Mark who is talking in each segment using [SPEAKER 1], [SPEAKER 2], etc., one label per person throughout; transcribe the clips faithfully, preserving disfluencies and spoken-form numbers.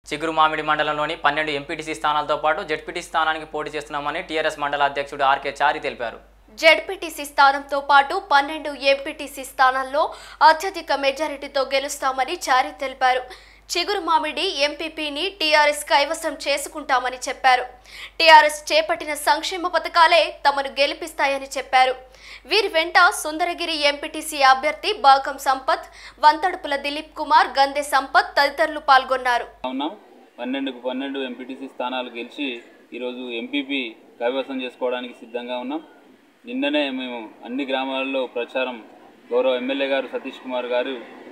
[SPEAKER 1] చిగురుమామిడి మండలంలోని పన్నెండు ఎంపీటీసీ స్థానాలతో పాటు జెడ్పీటీ స్థానానికి పోటీ చేస్తున్నామని టీఆర్ఎస్ మండల అధ్యక్షుడు ఆర్కే చారి తెలిపారు.
[SPEAKER 2] జెడ్పీటీసీ స్థానంతో పాటు పన్నెండు ఎంపీటీసీ స్థానాల్లో అత్యధిక మెజారిటీతో గెలుస్తామని చారి తెలిపారు. చిగురుమామిడి ఎంపీపీని టీఆర్ఎస్ కైవసం చేసుకుంటామని చెప్పారు. టీఆర్ఎస్ చేపట్టిన సంక్షేమ పథకాలే తమను గెలిపిస్తాయని చెప్పారు. వీరి వెంట సుందరగిరి ఎంపీటీసీ అభ్యర్థి బాకం సంపత్, వంతడుపుల దిలీప్ కుమార్, గందె సంపత్ తదితరులు పాల్గొన్నారు.
[SPEAKER 3] పన్నెండుకు పన్నెండు ఎంపీటీసీ స్థానాలు గెలిచి ఈరోజు ఎంపీపీ కైవసం చేసుకోవడానికి సిద్ధంగా ఉన్నాం. నిన్ననే మేము అన్ని గ్రామాలలో ప్రచారం గౌరవ ఎమ్మెల్యే గారు సతీష్ కుమార్ గారు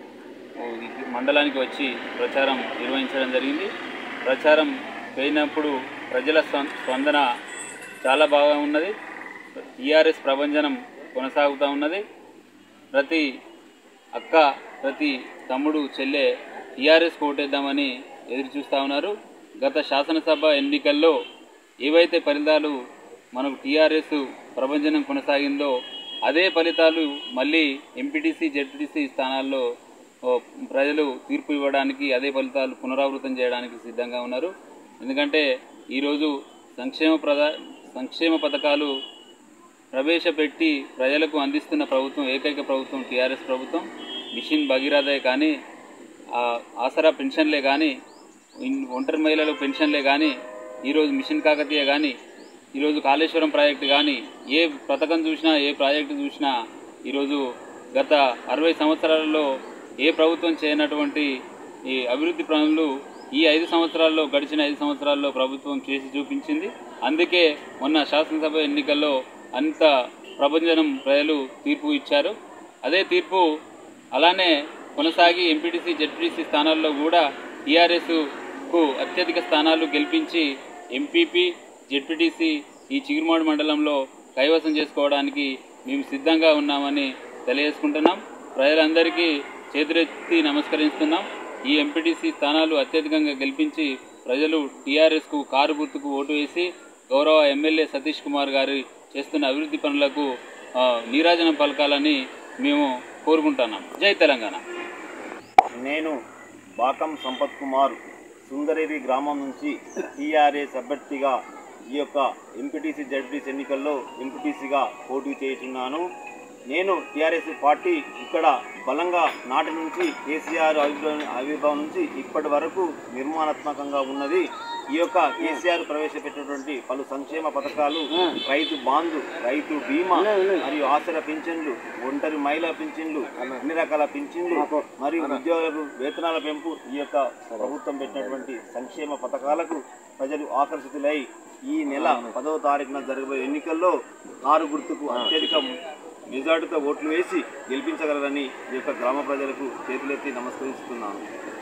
[SPEAKER 3] మండలానికి వచ్చి ప్రచారం నిర్వహించడం జరిగింది. ప్రచారం పోయినప్పుడు ప్రజల స్పందన చాలా బాగా ఉన్నది. టీఆర్ఎస్ ప్రభంజనం కొనసాగుతూ ఉన్నది. ప్రతి అక్క, ప్రతి తమ్ముడు, చెల్లె టీఆర్ఎస్ ఓటేద్దామని ఎదురు చూస్తూ ఉన్నారు. గత శాసనసభ ఎన్నికల్లో ఏవైతే ఫలితాలు మనకు టీఆర్ఎస్ ప్రభంజనం కొనసాగిందో అదే ఫలితాలు మళ్ళీ ఎంపీటీసీ జెడ్పీటీసీ స్థానాల్లో ప్రజలు తీర్పు ఇవ్వడానికి, అదే ఫలితాలు పునరావృతం చేయడానికి సిద్ధంగా ఉన్నారు. ఎందుకంటే ఈరోజు సంక్షేమ ప్రధా సంక్షేమ పథకాలు ప్రవేశపెట్టి ప్రజలకు అందిస్తున్న ప్రభుత్వం ఏకైక ప్రభుత్వం టీఆర్ఎస్ ప్రభుత్వం. మిషన్ భగీరథే కానీ, ఆసరా పెన్షన్లే కానీ, ఒంటరి మహిళలు పెన్షన్లే కానీ, ఈరోజు మిషన్ కాకతీయ కానీ, ఈరోజు కాళేశ్వరం ప్రాజెక్టు కానీ, ఏ పథకం చూసినా, ఏ ప్రాజెక్టు చూసినా ఈరోజు గత అరవై సంవత్సరాలలో ఏ ప్రభుత్వం చేయనటువంటి ఈ అభివృద్ధి పనులు ఈ ఐదు సంవత్సరాల్లో గడిచిన ఐదు సంవత్సరాల్లో ప్రభుత్వం చేసి చూపించింది. అందుకే మొన్న శాసనసభ ఎన్నికల్లో అంత ప్రభంజనం ప్రజలు తీర్పు ఇచ్చారు. అదే తీర్పు అలానే కొనసాగి ఎంపీటీసీ జెడ్పీటీసీ స్థానాల్లో కూడా టీఆర్ఎస్కు అత్యధిక స్థానాలు గెలిపించి ఎంపీపీ జెడ్పీటీసీ ఈ చిగురుమామిడి మండలంలో కైవసం చేసుకోవడానికి మేము సిద్ధంగా ఉన్నామని తెలియజేసుకుంటున్నాం. ప్రజలందరికీ చేతులెత్తి నమస్కరిస్తున్నాం. ఈ ఎంపీటీసీ స్థానాలు అత్యధికంగా గెలిపించి ప్రజలు టీఆర్ఎస్కు కారు గుర్తుకు ఓటు వేసి గౌరవ ఎమ్మెల్యే సతీష్ కుమార్ గారు చేస్తున్న అభివృద్ధి పనులకు నీరాజనం పలకాలని మేము కోరుకుంటున్నాం. జై తెలంగాణ.
[SPEAKER 4] నేను బాకం సంపత్ కుమార్ సుందరేరి గ్రామం నుంచి టీఆర్ఎస్ అభ్యర్థిగా ఈ యొక్క ఎంపీటీసీ జెడ్పీటీసీ ఎన్నికల్లో ఎంపీటీసీగా పోటీ చేస్తున్నాను. నేను టీఆర్ఎస్ పార్టీ ఇక్కడ బలంగా నాటి నుంచి కేసీఆర్ ఆవిర్భావం నుంచి ఇప్పటి వరకు నిర్మాణాత్మకంగా ఉన్నది. ఈ యొక్క కేసీఆర్ ప్రవేశపెట్టినటువంటి పలు సంక్షేమ పథకాలు, రైతు బాంధు, రైతు బీమా మరియు ఆసరా పింఛన్లు, ఒంటరి మహిళా పింఛన్లు, అన్ని రకాల పింఛన్లు మరియు ఉద్యోగులకు వేతనాల పెంపు, ఈ యొక్క ప్రభుత్వం పెట్టినటువంటి సంక్షేమ పథకాలకు ప్రజలు ఆకర్షితులై ఈ నెల పదవ తారీఖున జరగబోయే ఎన్నికల్లో కారు గుర్తుకు అత్యధిక మెజార్టీతో ఓట్లు వేసి గెలిపించగలరని ఈ యొక్క గ్రామ ప్రజలకు చేతులెత్తి నమస్కరిస్తున్నాను.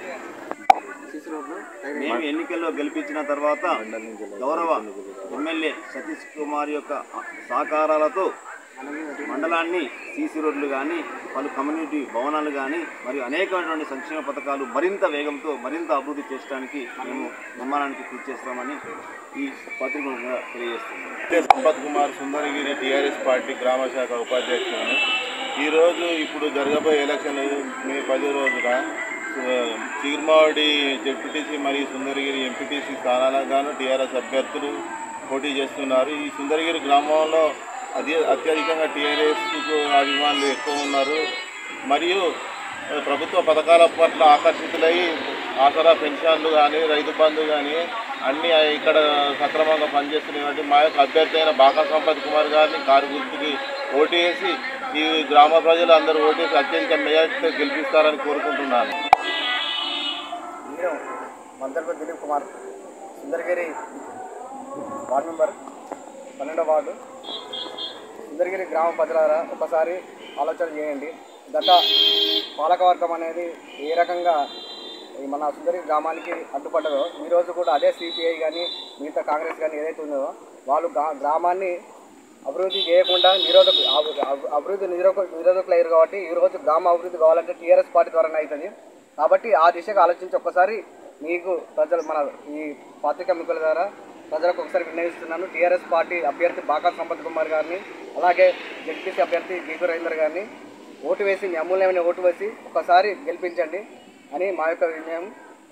[SPEAKER 4] మేము ఎన్నికల్లో గెలిపించిన తర్వాత గౌరవ ఎమ్మెల్యే సతీష్ కుమార్ యొక్క సహకారాలతో మండలాన్ని సీసీ రోడ్లు కానీ, పలు కమ్యూనిటీ భవనాలు కానీ మరియు అనేకమైనటువంటి సంక్షేమ పథకాలు మరింత వేగంతో మరింత అభివృద్ధి చేయడానికి మేము నిర్మాణానికి కృషి చేస్తామని ఈ పత్రికగా తెలియజేస్తున్నాం.
[SPEAKER 5] సంపత్ కుమార్ సుందరగిరి టీఆర్ఎస్ పార్టీ గ్రామ శాఖ ఉపాధ్యక్షులను. ఈరోజు ఇప్పుడు జరగబోయే ఎలక్షన్ మే పది రోజున చిగురుమామిడి జెడ్పీటీసీ మరియు సుందరగిరి ఎంపీటీసీ స్థానాలకు గాను టీఆర్ఎస్ అభ్యర్థులు పోటీ చేస్తున్నారు. ఈ సుందరగిరి గ్రామంలో అదే అత్యధికంగా టీఆర్ఎస్కు అభిమానులు ఎక్కువ ఉన్నారు. మరియు ప్రభుత్వ పథకాల పట్ల ఆకర్షితులై ఆసరా పెన్షన్లు కానీ, రైతు బంధు కానీ అన్నీ ఇక్కడ సక్రమంగా పనిచేస్తున్నాయి. మా యొక్క అభ్యర్థి అయిన బాకా సంపత్ కుమార్ గారిని కారు గుర్తుకి ఓటు వేసి ఈ గ్రామ ప్రజలు అందరూ ఓటేసి అత్యధిక మెజార్టీతో గెలిపిస్తారని కోరుకుంటున్నాను.
[SPEAKER 6] నేను వంతడుపుల దిలీప్ కుమార్, సుందరగిరి వార్డు మెంబర్, పన్నెండవ వార్డు. సుందరగిరి గ్రామ ప్రజలారా ఒకసారి ఆలోచన చేయండి. గత పాలకవర్గం అనేది ఏ రకంగా మన సుందరగిరి గ్రామానికి అడ్డుపడ్డదో ఈరోజు కూడా అదే సిపిఐ కానీ మిగతా కాంగ్రెస్ కానీ ఏదైతే ఉందో వాళ్ళు గ్రామాన్ని అభివృద్ధి చేయకుండా నిరోధక అభివృద్ధి నిరోధ నిరోధకులు అయ్యారు. కాబట్టి ఈరోజు గ్రామ అభివృద్ధి కావాలంటే టీఆర్ఎస్ పార్టీ ద్వారానే అవుతుంది. కాబట్టి ఆ దిశగా ఆలోచించి ఒక్కసారి మీకు ప్రజలు మన ఈ పత్రికా మిత్రుల ద్వారా ప్రజలకు ఒకసారి విన్నవిస్తున్నాను. టీఆర్ఎస్ పార్టీ అభ్యర్థి బాకా సంపత్ కుమార్ గారిని, అలాగే జెడ్పీసీ అభ్యర్థి గీగు రవీందర్ గారిని ఓటు వేసి మీ అమూల్యమైన ఓటు వేసి ఒకసారి గెలిపించండి అని మా యొక్క వినయం.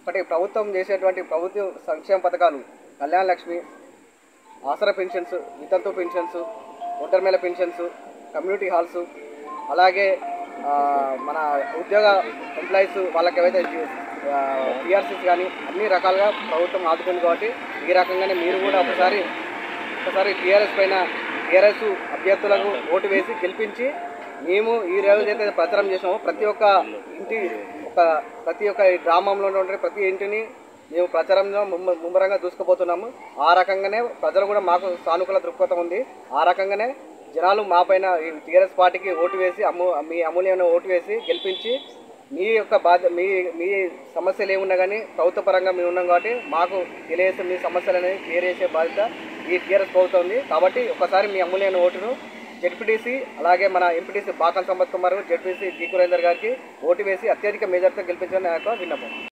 [SPEAKER 6] ఒకటి ప్రభుత్వం చేసేటువంటి ప్రభుత్వ సంక్షేమ పథకాలు కళ్యాణ లక్ష్మి, ఆసరా పెన్షన్స్, వితంతు పెన్షన్స్, ఒంటరిమేళ పెన్షన్స్, కమ్యూనిటీ హాల్స్, అలాగే మన ఉద్యోగ ఎంప్లాయీస్ వాళ్ళకి ఏవైతే టీఆర్సీస్ కానీ అన్ని రకాలుగా ప్రభుత్వం ఆదుకుంది. కాబట్టి ఈ రకంగానే మీరు కూడా ఒకసారి ఒకసారి టీఆర్ఎస్ పైన టీఆర్ఎస్ అభ్యర్థులకు ఓటు వేసి గెలిపించి మేము ఈ రోజు అయితే ప్రచారం చేసాము. ప్రతి ఒక్క ఇంటి ఒక ప్రతి ఒక్క గ్రామంలో ఉండే ప్రతి ఇంటిని మేము ప్రచారంలో ముమ్మరంగా దూసుకుపోతున్నాము. ఆ రకంగానే ప్రజలు కూడా మాకు సానుకూల దృక్పథం ఉంది. ఆ రకంగానే జనాలు మా పైన టీఆర్ఎస్ పార్టీకి ఓటు వేసి అమ్ము మీ అమూల్యమైన ఓటు వేసి గెలిపించి మీ యొక్క బాధ్య మీ మీ సమస్యలు ఏమున్నా కానీ ప్రభుత్వ పరంగా మేము ఉన్నాం కాబట్టి మాకు తెలియజేసే మీ సమస్యలు అనేది క్లియర్ చేసే బాధ్యత ఈ టీఆర్ఎస్ ప్రభుత్వం ఉంది. కాబట్టి ఒకసారి మీ అమూల్యమైన ఓటును జెడ్పీటీసీ అలాగే మన MPTC Bakam Sampath Kumar, ZPTC D Kurender గారికి ఓటు వేసి అత్యధిక మెజార్టీతో గెలిపించాలని నా యొక్క విన్నపం.